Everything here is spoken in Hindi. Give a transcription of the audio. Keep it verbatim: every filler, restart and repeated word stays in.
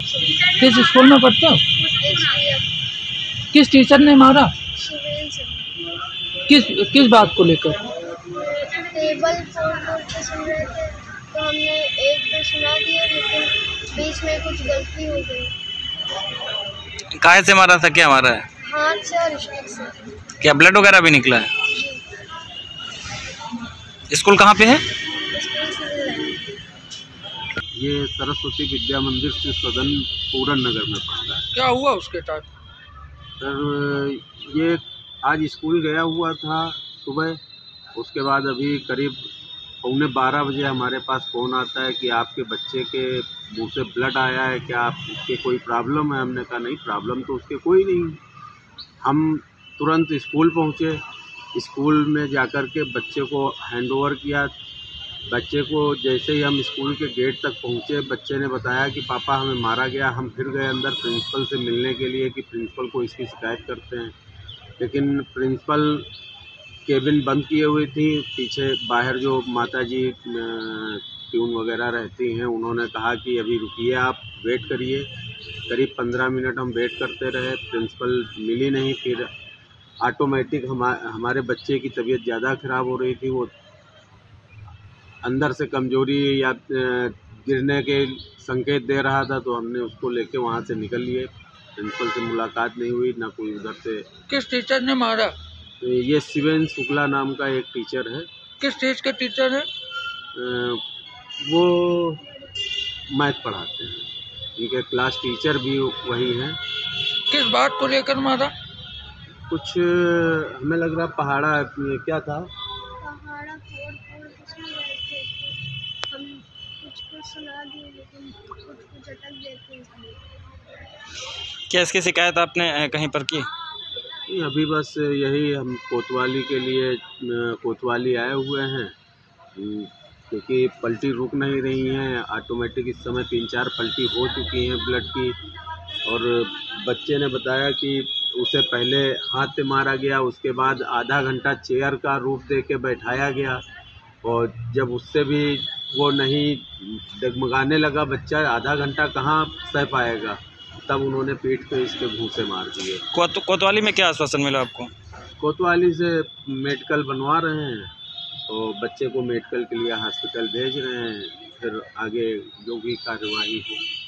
किस स्कूल में पढ़ते हो? किस टीचर ने मारा? किस किस बात को लेकर? टेबल फोड़ फोड़ के सुन रहे थे तो हमने एक दो सुना दिया, लेकिन बीच में कुछ गलती हो गई। काहे से मारा था? क्या मारा है? हाथ से और स्टिक से। क्या ब्लड वगैरह भी निकला है? स्कूल कहाँ पे है? ये सरस्वती विद्या मंदिर से सदन पूरन नगर में पड़ता है। क्या हुआ उसके साथ? सर ये आज स्कूल गया हुआ था सुबह, उसके बाद अभी करीब पौने बारह बजे हमारे पास फ़ोन आता है कि आपके बच्चे के मुंह से ब्लड आया है, क्या आप उसके कोई प्रॉब्लम है? हमने कहा नहीं, प्रॉब्लम तो उसके कोई नहीं। हम तुरंत स्कूल पहुँचे, स्कूल में जाकर के बच्चे को हैंडओवर किया। बच्चे को जैसे ही हम स्कूल के गेट तक पहुँचे, बच्चे ने बताया कि पापा हमें मारा गया। हम फिर गए अंदर प्रिंसिपल से मिलने के लिए कि प्रिंसिपल को इसकी शिकायत करते हैं, लेकिन प्रिंसिपल केबिन बंद किए हुई थी। पीछे बाहर जो माता जी ट्यून वगैरह रहती हैं, उन्होंने कहा कि अभी रुकिए, आप वेट करिए। करीब पंद्रह मिनट हम वेट करते रहे, प्रिंसिपल मिली नहीं। फिर ऑटोमेटिक हमा हमारे बच्चे की तबीयत ज़्यादा ख़राब हो रही थी, वो अंदर से कमजोरी या गिरने के संकेत दे रहा था, तो हमने उसको लेके वहाँ से निकल लिए। प्रिंसिपल से मुलाकात नहीं हुई, ना कोई उधर से। किस टीचर ने मारा? ये शिवेन शुक्ला नाम का एक टीचर है। किस चीज के टीचर है? वो मैथ पढ़ाते हैं, इनके क्लास टीचर भी वही हैं। किस बात को लेकर मारा? कुछ हमें लग रहा पहाड़ा क्या था, पहाड़ा फोड़ फोड़ के सुन रहे थे, हम कुछ कुछ सुना दिए, लेकिन कुछ कुछ अटक देते हैं। क्या इसकी शिकायत आपने कहीं पर की? अभी बस यही हम कोतवाली के लिए कोतवाली आए हुए हैं, क्योंकि पलटी रुक नहीं रही हैं। ऑटोमेटिक इस समय तीन चार पलटी हो चुकी हैं ब्लड की, और बच्चे ने बताया कि उसे पहले हाथ से मारा गया, उसके बाद आधा घंटा चेयर का रूप दे के बैठाया गया, और जब उससे भी वो नहीं डगमगाने लगा बच्चा, आधा घंटा कहाँ सह पाएगा, तब उन्होंने पीठ पे इसके घूंसे मार दिए। कोत, कोतवाली में क्या आश्वासन मिला आपको? कोतवाली से मेडिकल बनवा रहे हैं, तो बच्चे को मेडिकल के लिए हॉस्पिटल भेज रहे हैं, फिर आगे जो भी कार्यवाही हो।